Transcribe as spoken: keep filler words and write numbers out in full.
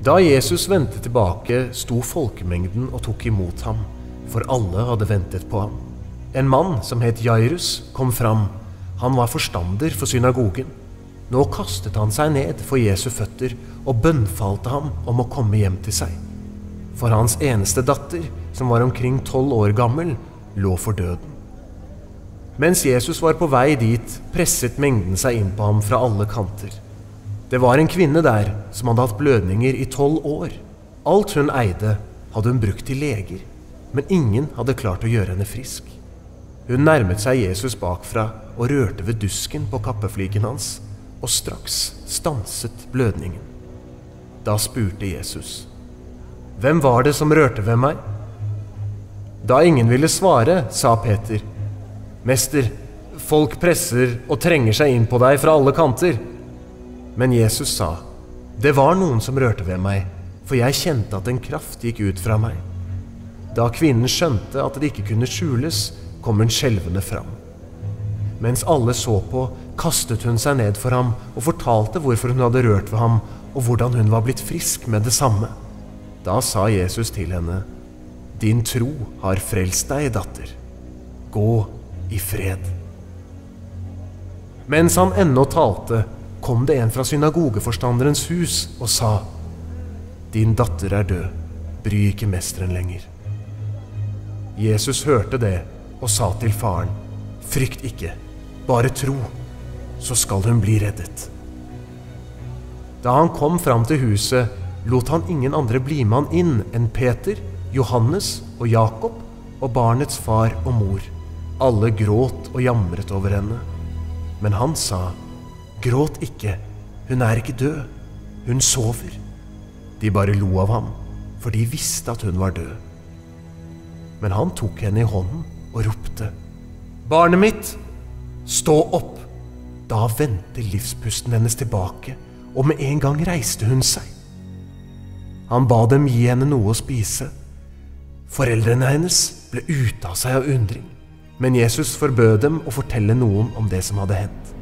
Da Jesus vendte tilbake, sto folkemengden og tok imot ham, for alle hadde ventet på ham. En mann som het Jairus kom fram. Han var forstander for synagogen. Nå kastet han seg ned for Jesu føtter og bønnfalte ham om å komme hjem til seg. For hans eneste datter, som var omkring tolv år gammel, lå for døden. Mens Jesus var på vei dit, presset mengden seg inn på ham fra alle kanter. Det var en kvinne der som hadde hatt blødninger i tolv år. Alt hun eide hadde hun brukt til leger, men ingen hadde klart å gjøre henne frisk. Hun nærmet seg Jesus bakfra og rørte ved dusken på kappefliken hans, og straks stanset blødningen. Da spurte Jesus: «Hvem var det som rørte ved meg?» Da ingen ville svare, sa Peter: «Mester, folk presser og trenger seg inn på deg fra alle kanter.» Men Jesus sa: «Det var noen som rørte ved meg, for jeg kjente at en kraft gikk ut fra meg.» Da kvinnen skjønte at det ikke kunne skjules, kom hun skjelvende fram. Mens alle så på, kastet hun seg ned for ham og fortalte hvorfor hun hadde rørt ved ham, og hvordan hun var blitt frisk med det samme. Da sa Jesus til henne: «Din tro har frelst deg, datter. Gå i fred.» Mens han ennå talte, kom det en fra synagogeforstanderens hus og sa: «Din datter er død, bry ikke mesteren lenger.» Jesus hørte det og sa til faren: «Frykt ikke, bare tro, så skal hun bli reddet.» Da han kom fram til huset, lot han ingen andre bli med han inn enn Peter, Johannes og Jakob og barnets far og mor. Alle gråt og jamret over henne. Men han sa: «Gråt ikke, hun er ikke død, hun sover.» De bare lo av ham, for de visste at hun var død. Men han tok henne i hånden og ropte: «Barnet mitt, stå opp!» Da vendte livspusten hennes tilbake, og med en gang reiste hun seg. Han ba dem gi henne noe å spise. Foreldrene hennes ble ute av seg av undring, men Jesus forbød dem å fortelle noen om det som hadde hendt.